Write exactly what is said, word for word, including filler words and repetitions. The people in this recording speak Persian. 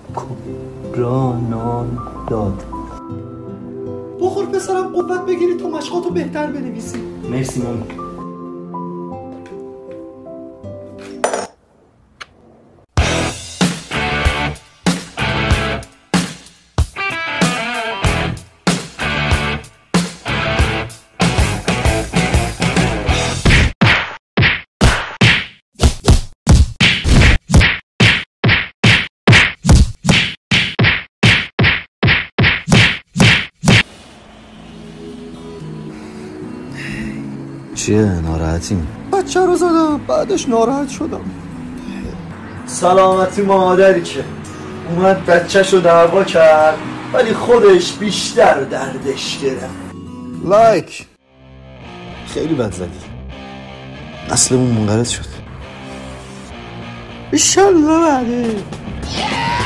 کبرانان داد. بخور پسرم قوت بگیری تو مشقاتو بهتر بنویسی. مرسی مامی. چیه ناراحتیم؟ بچه رو زدم بعدش ناراحت شدم. سلامتی مادری که اومد بچه‌شو دعوا کرد ولی خودش بیشتر دردش گرفت. لایک. خیلی بد زدی. اصلمون منقرض شد. ایشالله بعده